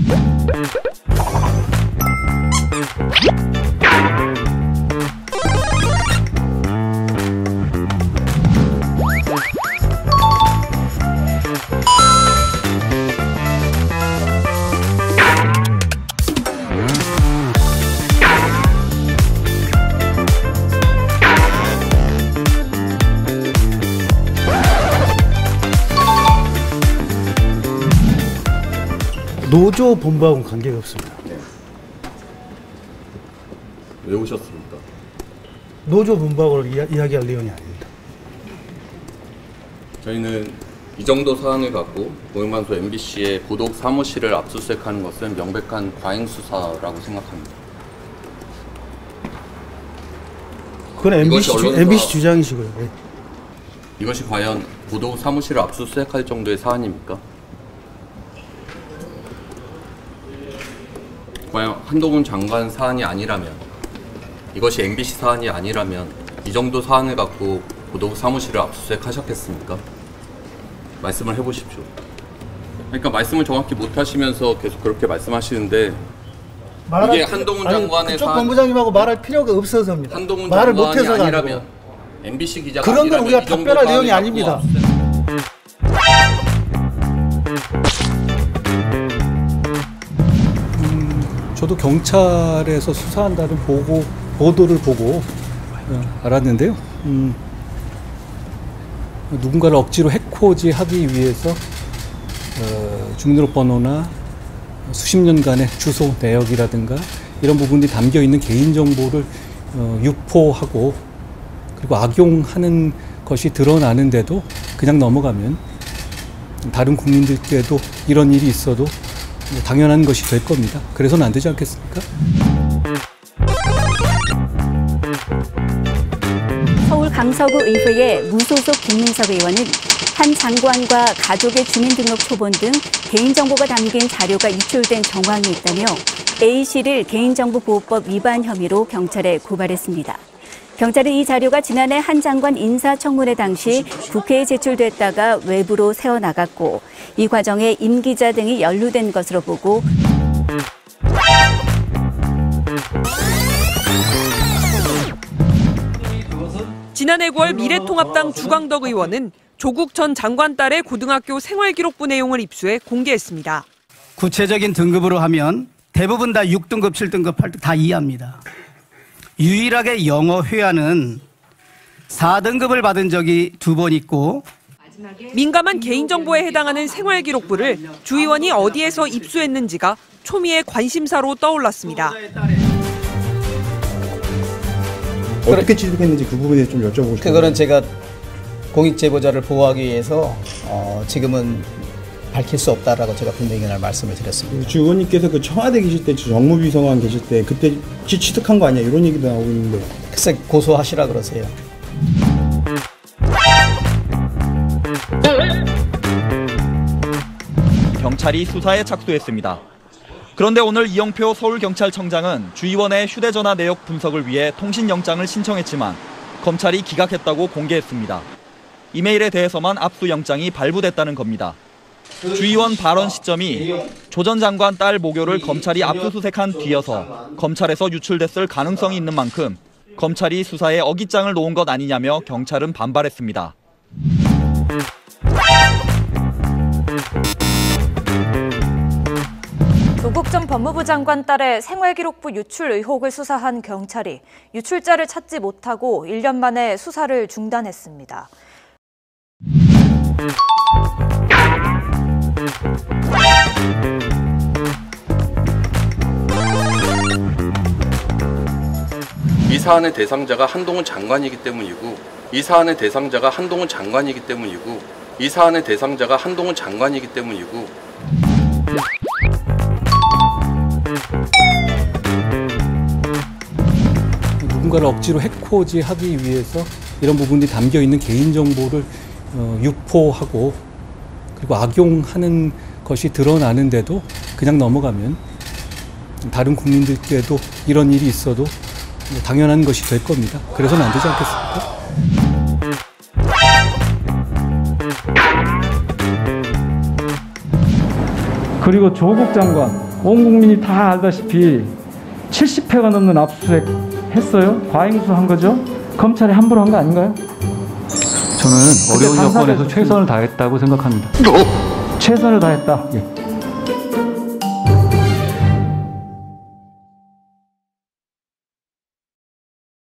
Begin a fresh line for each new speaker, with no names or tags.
노조 본부하고는 관계가 없습니다.
왜 오셨습니까?
노조 본부하고 이야기할 내용이 아닙니다.
저희는 이 정도 사안을 갖고 공영방송 MBC의 구독 사무실을 압수수색하는 것은 명백한 과잉수사라고 생각합니다.
그건 MBC 주장이시고요. 네.
이것이 과연 구독 사무실을 압수수색할 정도의 사안입니까? 과연 한동훈 장관 사안이 아니라면, 이것이 MBC 사안이 아니라면 이 정도 사안을 갖고 구독 사무실을 압수수색하셨겠습니까? 말씀을 해보십시오. 그러니까 말씀을 정확히 못하시면서 계속 그렇게 말씀하시는데, 이게 한동훈 장관의
그쪽 본부장님하고 말할 필요가 없어서입니다.
한동훈
말을
장관이
못해서가
아니라면, MBC 기자가
그런 건 우리가 답변할 내용이 아닙니다.
저도 경찰에서 수사한다는 보도를 보고 알았는데요. 누군가를 억지로 해코지하기 위해서 주민등록번호나 수십 년간의 주소 내역이라든가 이런 부분이 담겨 있는 개인정보를 유포하고 그리고 악용하는 것이 드러나는데도 그냥 넘어가면 다른 국민들께도 이런 일이 있어도 당연한 것이 될 겁니다. 그래서는 안 되지 않겠습니까?
서울 강서구 의회의 무소속 김민석 의원은 한 장관과 가족의 주민등록 초본 등 개인정보가 담긴 자료가 유출된 정황이 있다며 A씨를 개인정보보호법 위반 혐의로 경찰에 고발했습니다. 경찰은 이 자료가 지난해 한 장관 인사청문회 당시 국회에 제출됐다가 외부로 새어나갔고 이 과정에 임 기자 등이 연루된 것으로 보고
지난해 9월 미래통합당 주광덕 의원은 조국 전 장관 딸의 고등학교 생활기록부 내용을 입수해 공개했습니다.
구체적인 등급으로 하면 대부분 다 6등급, 7등급, 8등급 다 이해합니다. 유일하게 영어 회화는 4등급을 받은 적이 2번 있고
민감한 개인정보에 해당하는 생활기록부를 주 의원이 어디에서 입수했는지가 초미의 관심사로 떠올랐습니다.
어떻게 취득했는지 그 부분에 좀 여쭤보고 싶어요.
그거는 제가 공익제보자를 보호하기 위해서 지금은 밝힐 수 없다라고 제가 분명히 그날 말씀을 드렸습니다.
주 의원님께서 그 청와대 계실 때 정무비서관 계실 때 그때 취득한 거 아니야 이런 얘기도 나오고 있는데.
글쎄 고소하시라 그러세요.
경찰이 수사에 착수했습니다. 그런데 오늘 이영표 서울경찰청장은 주 의원의 휴대전화 내역 분석을 위해 통신영장을 신청했지만 검찰이 기각했다고 공개했습니다. 이메일에 대해서만 압수영장이 발부됐다는 겁니다. 주 의원 발언 시점이 조 전 장관 딸 모교를 검찰이 압수수색한 뒤여서 검찰에서 유출됐을 가능성이 있는 만큼 검찰이 수사에 어깃장을 놓은 것 아니냐며 경찰은 반발했습니다.
조국 전 법무부 장관 딸의 생활기록부 유출 의혹을 수사한 경찰이 유출자를 찾지 못하고 1년 만에 수사를 중단했습니다.
이 사안의 대상자가 한동훈 장관이기 때문이고 이 사안의 대상자가 한동훈 장관이기 때문이고 이 사안의 대상자가 한동훈 장관이기 때문이고
누군가를 억지로 해코지하기 위해서 이런 부분이 담겨 있는 개인정보를 유포하고 그리고 악용하는 것이 드러나는데도 그냥 넘어가면 다른 국민들께도 이런 일이 있어도 당연한 것이 될 겁니다. 그래서는 안 되지 않겠습니까?
그리고 조국 장관 온 국민이 다 알다시피 70회가 넘는 압수수색 했어요. 과잉수한 거죠. 검찰이 함부로 한 거 아닌가요?
저는 어려운 여건에서 최선을 다했다고 생각합니다.
최선을 다했다. 예.